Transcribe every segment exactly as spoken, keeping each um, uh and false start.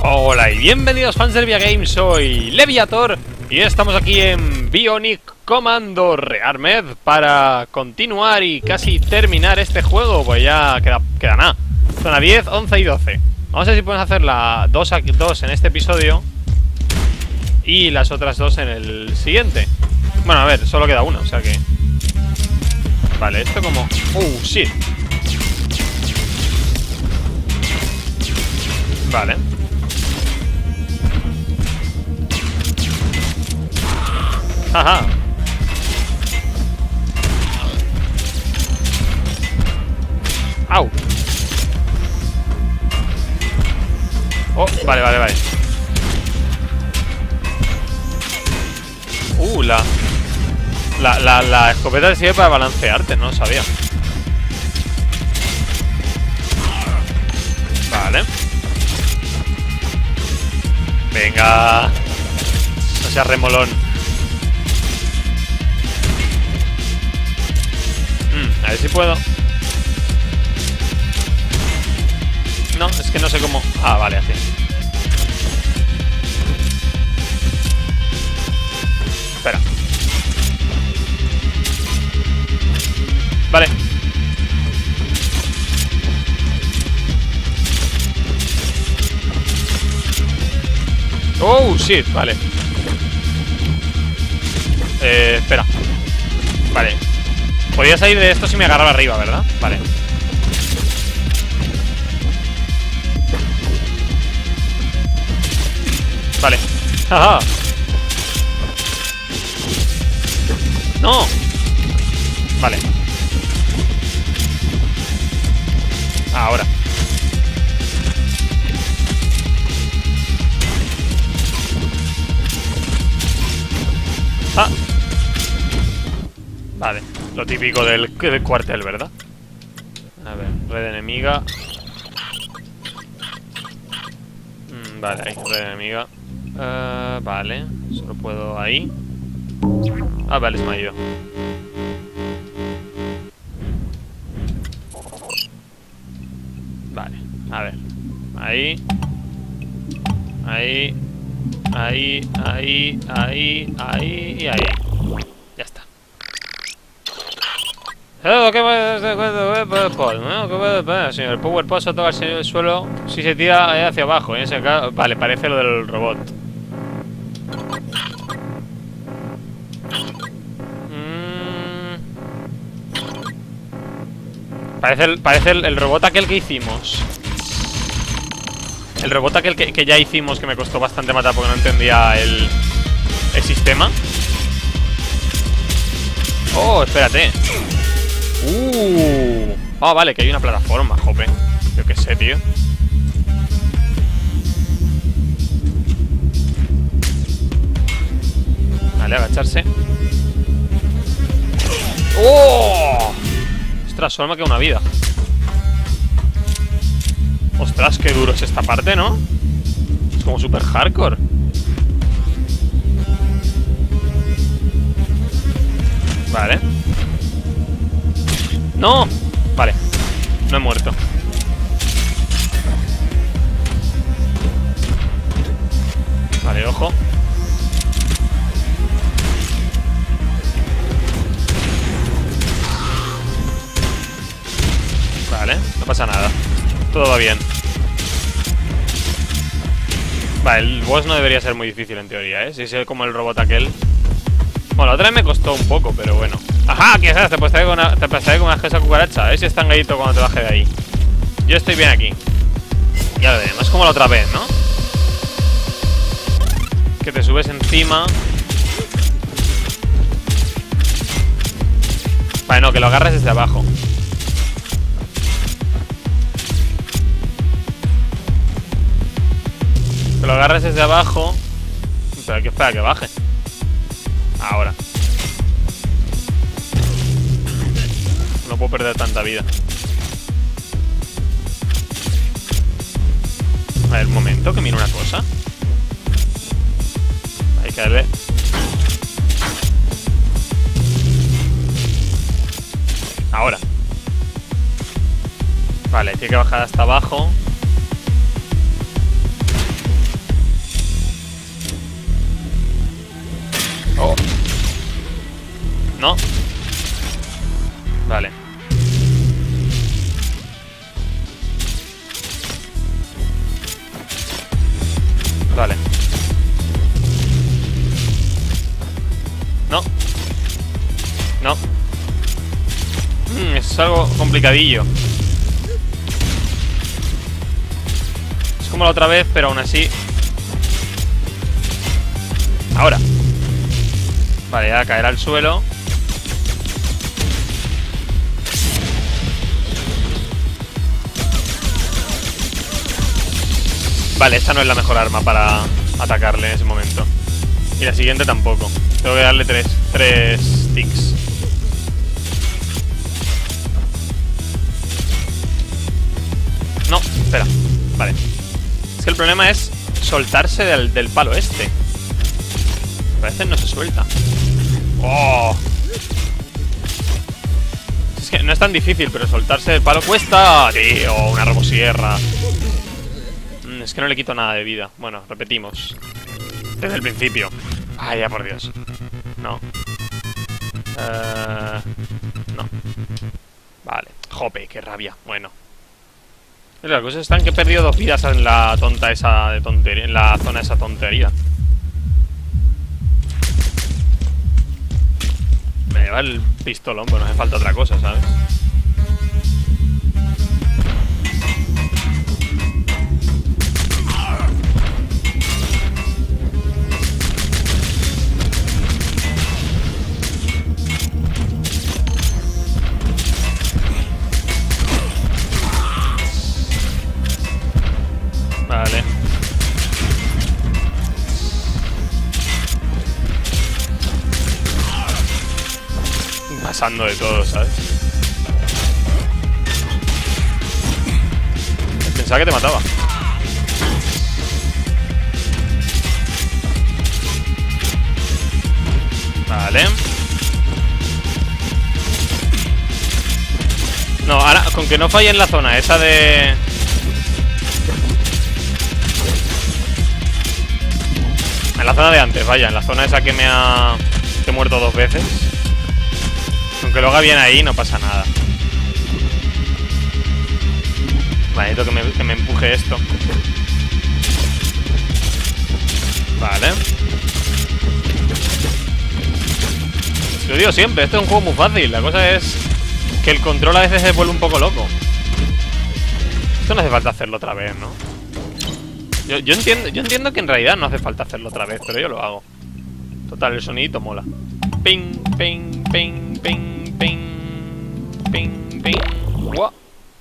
Hola y bienvenidos fans del Via Games, soy Leviator y estamos aquí en Bionic Commando Rearmed para continuar y casi terminar este juego, pues ya queda, queda nada. Zona diez, once y doce. Vamos a ver si podemos hacer la dos, dos en este episodio y las otras dos en el siguiente. Bueno, a ver, solo queda una, o sea que... Vale, esto como... ¡Uh, shit! Vale. Ajá. Au. Oh, vale, vale, vale. Uh, la La, la, la escopeta sirve para balancearte, no lo sabía. Vale. Venga. No seas remolón. Mm, a ver si puedo. No, es que no sé cómo. Ah, vale, así. Espera. Vale. Oh, shit, vale. Eh, espera. Vale. Podía salir de esto si me agarraba arriba, ¿verdad? Vale. Vale. Ajá. No. Vale. Ahora. Ah. Vale. Lo típico del, del cuartel, ¿verdad? A ver, red enemiga. Mm, vale, ahí, red enemiga. Uh, vale. Solo puedo ahí. Ah, vale, se me ha ido. Vale, a ver. Ahí. Ahí. Ahí, ahí, ahí, ahí y ahí. Ya está. Señor, el power post toca el suelo si se tira hacia abajo. En ese caso, vale, parece lo del robot. Parece el, parece el, el robot aquel que hicimos. El robot aquel que, que ya hicimos, que me costó bastante matar porque no entendía el, el sistema. Oh, espérate. Uh. Ah, vale, que hay una plataforma, jope. Yo qué sé, tío. Vale, agacharse. ¡Oh! Ostras, solo me queda una vida. Ostras, qué duro es esta parte, ¿no? Es como super hardcore. Vale. ¡No! Vale. No he muerto. Vale, ojo. Vale, no pasa nada. Todo va bien. Vale, el boss no debería ser muy difícil en teoría, ¿eh? Si es como el robot aquel. Bueno, la otra vez me costó un poco, pero bueno. ¡Ajá! ¿Qué sabes? Te pasaré con una, te pasaré con una esa cucaracha. A ver si es tan gallito cuando te baje de ahí. Yo estoy bien aquí. Ya lo veremos. Es como la otra vez, ¿no? Que te subes encima. Vale, no, que lo agarres desde abajo. Que lo agarres desde abajo. Pero hay que esperar a que baje. Ahora. No puedo perder tanta vida. A ver, un momento, que mire una cosa. Hay que darle. Ahora. Vale, tiene que bajar hasta abajo. No. Vale. Vale. No. No. Mm, es algo complicadillo. Es como la otra vez, pero aún así. Ahora. Vale, ya caerá al suelo. Vale, esta no es la mejor arma para atacarle en ese momento. Y la siguiente tampoco. Tengo que darle tres, tres ticks. No, espera. Vale. Es que el problema es soltarse del, del palo este. A veces no se suelta. ¡Oh! Es que no es tan difícil, pero soltarse del palo cuesta. Tío, una robosierra. Es que no le quito nada de vida. Bueno, repetimos. Desde el principio. Ay, ya por Dios. No. Uh, no. Vale. Jope, qué rabia. Bueno. La cosa está en que he perdido dos vidas en la tonta esa de tontería. En la zona esa tontería. Me lleva el pistolón, pero no hace falta otra cosa, ¿sabes? Vale. Pasando de todo, ¿sabes? Pensaba que te mataba. Vale. No, ahora, con que no falle en la zona esa de... En la zona de antes, vaya, en la zona esa que me ha... que he muerto dos veces. Aunque lo haga bien ahí, no pasa nada. Vale, necesito que me, que me empuje esto. Vale. Lo digo siempre, esto es un juego muy fácil. La cosa es que el control a veces se vuelve un poco loco. Esto no hace falta hacerlo otra vez, ¿no? Yo, yo, entiendo, yo entiendo que en realidad no hace falta hacerlo otra vez, pero yo lo hago. Total, el sonidito mola. Ping, ping, ping, ping, ping, ping, ping. Wow.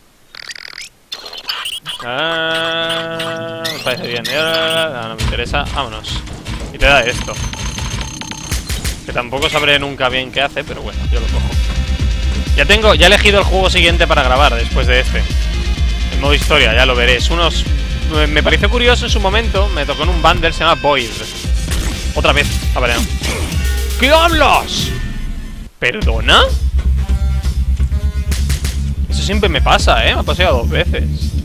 Ah, me parece bien. No, no me interesa. Vámonos. Y te da esto. Que tampoco sabré nunca bien qué hace, pero bueno, yo lo cojo. Ya tengo, ya he elegido el juego siguiente para grabar después de este. En modo historia, ya lo veréis. Unos... Me pareció curioso en su momento. Me tocó en un bundle, se llama Void. Otra vez, a ver, no. ¿Qué hablas? ¿Perdona? Eso siempre me pasa, ¿eh? Me ha pasado dos veces.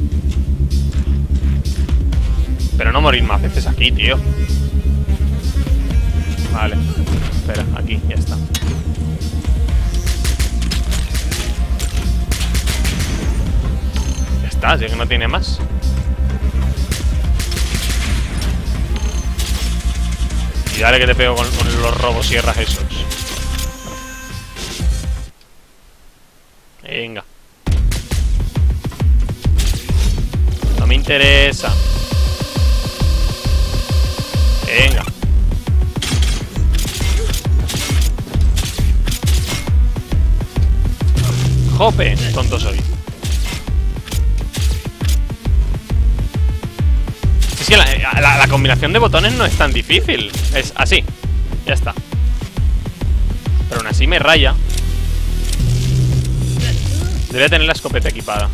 Pero no morir más veces aquí, tío. Vale. Espera, aquí, ya está. Ya está, si es que no tiene más. Y dale que te pego con, con los robosierras esos. Venga. No me interesa. Venga. Jope, tonto soy. Es que la, la, la combinación de botones no es tan difícil. Es así. Ya está. Pero aún así me raya. Debería tener la escopeta equipada.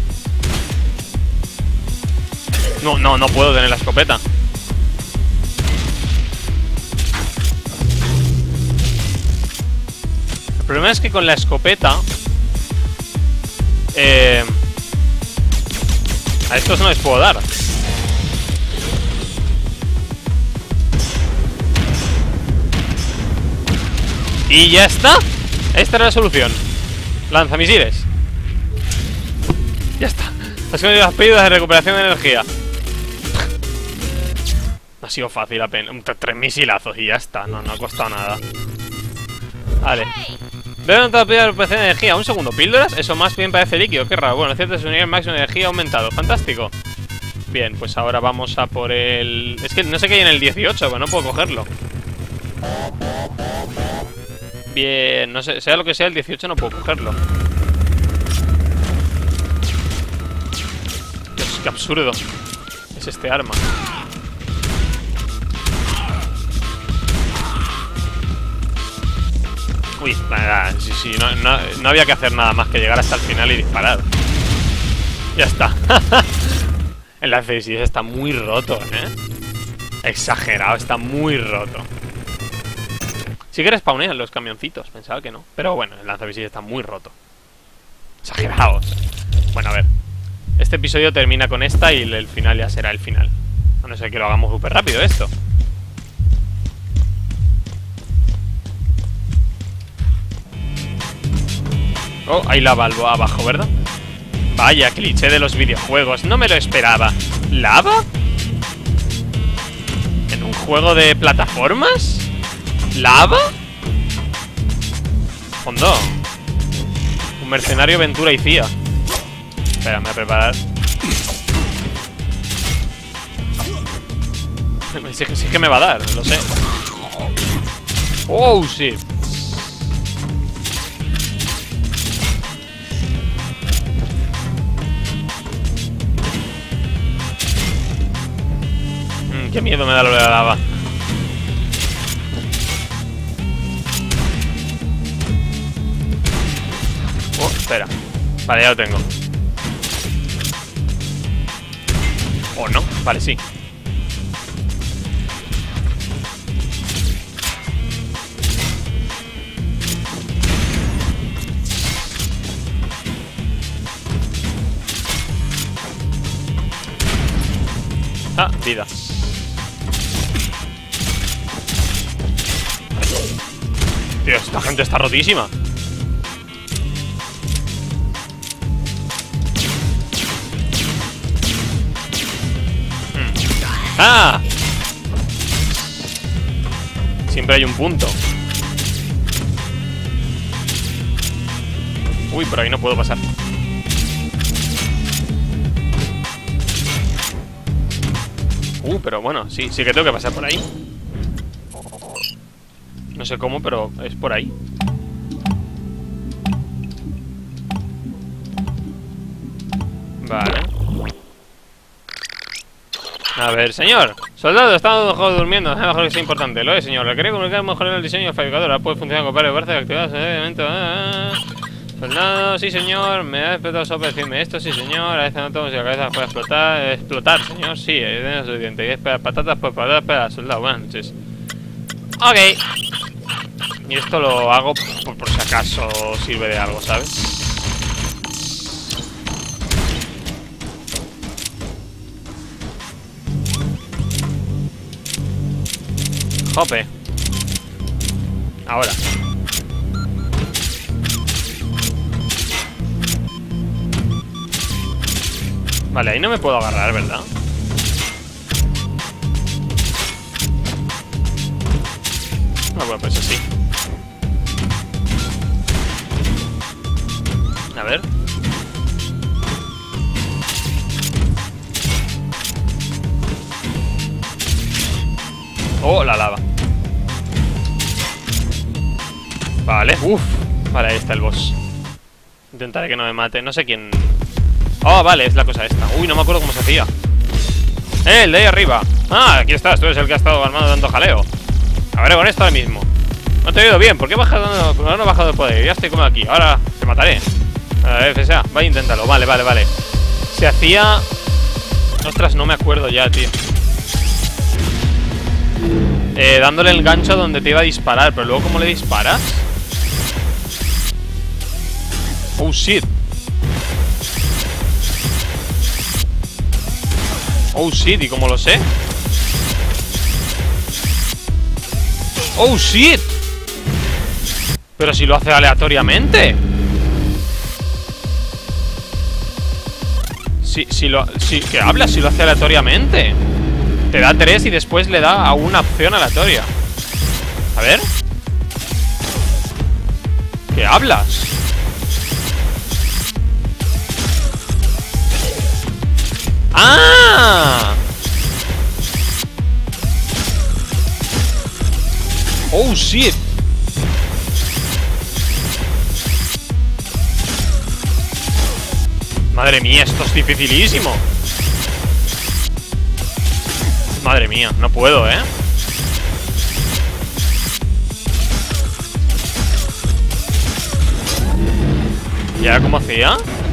No, no, no puedo tener la escopeta. El problema es que con la escopeta eh, a estos no les puedo dar. Y ya está. Esta era la solución. Lanzamisiles. Ya está. Has conseguido las pérdidas de recuperación de energía. No ha sido fácil apenas. Tres misilazos y ya está. No, no ha costado nada. Vale. Veo notar pérdida de recuperación de energía. Un segundo. ¿Píldoras? Eso más bien parece líquido. Qué raro. Bueno, cierto, su nivel máximo de energía ha aumentado. Fantástico. Bien, pues ahora vamos a por el... Es que no sé qué hay en el dieciocho, pero no puedo cogerlo. Bien, no sé, sea lo que sea el dieciocho no puedo cogerlo. Dios, qué absurdo es este arma. Uy, nada, sí, sí, no, no, no había que hacer nada más que llegar hasta el final y disparar. Ya está. El lanzamisiles está muy roto, ¿eh? Exagerado, está muy roto. Sí que respawnean los camioncitos, pensaba que no. Pero bueno, el lanzamisiles está muy roto. Exagerados. Bueno, a ver. Este episodio termina con esta y el final ya será el final. A no ser que lo hagamos súper rápido esto. Oh, hay lava abajo, ¿verdad? Vaya, cliché de los videojuegos. No me lo esperaba. ¿Lava? ¿En un juego de plataformas? ¿Lava? Fondo. Un mercenario, aventura y C I A. Espera, me voy a preparar. Sí, sí que me va a dar, lo sé. Oh, sí. Mm, qué miedo me da lo de la lava. Oh, espera. Vale, ya lo tengo. ¿O no? Vale, sí. Ah, vida. Tío, esta gente está rotísima. ¡Ah! Siempre hay un punto. Uy, por ahí no puedo pasar. Uh, pero bueno, sí, sí que tengo que pasar por ahí. No sé cómo, pero es por ahí. Vale. A ver, señor. Soldado, estamos durmiendo. Es mejor que sea importante. Lo es, señor. Le quería comunicar mejor el diseño del fabricador. Ahora puede funcionar con varios partes activadas en el elemento. Ah, soldado, sí, señor. Me ha despertado solo para decirme esto, sí, señor. A veces no tengo si la cabeza puede explotar. Explotar, señor. Sí, es suficiente. Y espera, patatas, pues patatas, espera, soldado. Buenas noches. Ok. Y esto lo hago por, por si acaso sirve de algo, ¿sabes? Jope. Ahora. Vale, ahí no me puedo agarrar, ¿verdad? Ah, bueno, pues así. A ver. Oh, la lava. Vale, uff. Vale, ahí está el boss. Intentaré que no me mate, no sé quién. Oh, vale, es la cosa esta. Uy, no me acuerdo cómo se hacía. Eh, el de ahí arriba. Ah, aquí estás, tú eres el que ha estado armando dando jaleo. A ver, con esto ahora mismo. No te he oído bien, ¿por qué bajas dando, no he bajado de poder? Ya estoy como aquí, ahora te mataré. A ver, F S A, vaya, inténtalo, vale, vale, vale. Se hacía... Ostras, no me acuerdo ya, tío. Eh, dándole el gancho donde te iba a disparar. Pero luego, ¿cómo le disparas? Oh, shit. Oh, shit, ¿y cómo lo sé? Oh, shit. Pero si lo hace aleatoriamente. Si, si lo... Si, ¿qué hablas? Si lo hace aleatoriamente. Te da tres y después le da a una opción aleatoria. A ver. ¿Qué hablas? ¡Ah! ¡Oh, shit! Madre mía, esto es dificilísimo. Madre mía, no puedo, ¿eh? ¿Y ahora cómo hacía?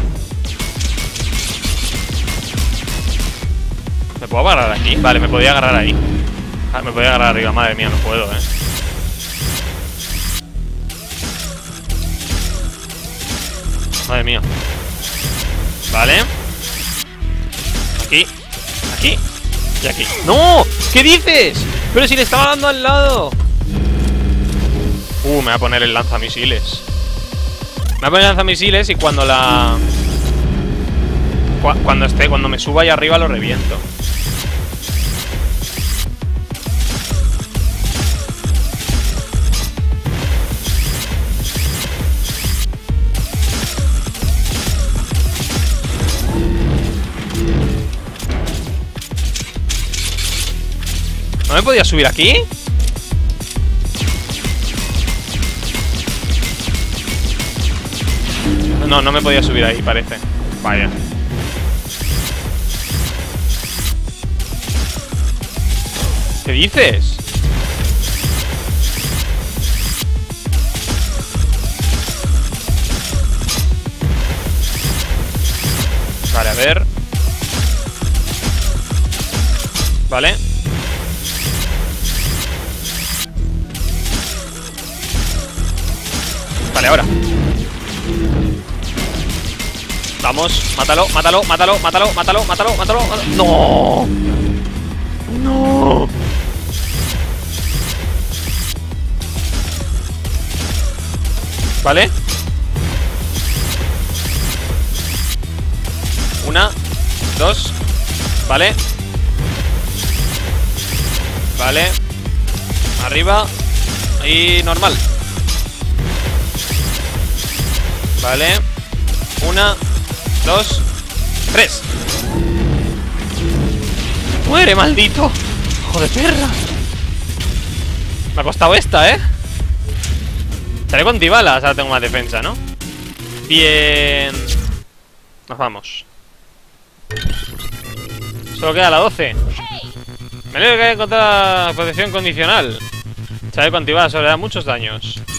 ¿Me puedo agarrar aquí? Vale, me podía agarrar ahí. Ah, me podía agarrar arriba, madre mía, no puedo, ¿eh? Madre mía. Vale. Aquí. Aquí. Y aquí. ¡No! ¿Qué dices? Pero si le estaba dando al lado. Uh, me voy a poner el lanzamisiles. Me voy a poner el lanzamisiles y cuando la... Cu cuando esté, cuando me suba ahí arriba lo reviento. ¿No me podía subir aquí? No, no me podía subir ahí, parece. Vaya. ¿Qué dices? Vale, a ver. Vale. Vale, ahora. Vamos, mátalo, mátalo, mátalo, mátalo, mátalo, mátalo, mátalo. ¡No! ¡No! Vale. Una, dos. Vale. Vale. Arriba. Y normal. Vale. Una, dos, tres. ¡Muere, maldito! ¡Hijo de perra! Me ha costado esta, ¿eh? Estaré con antibalas, ahora tengo más defensa, ¿no? Bien. Nos vamos. Solo queda la doce. Me alegro que haya encontrado la protección condicional. Chaleco antibalas sobre da muchos daños.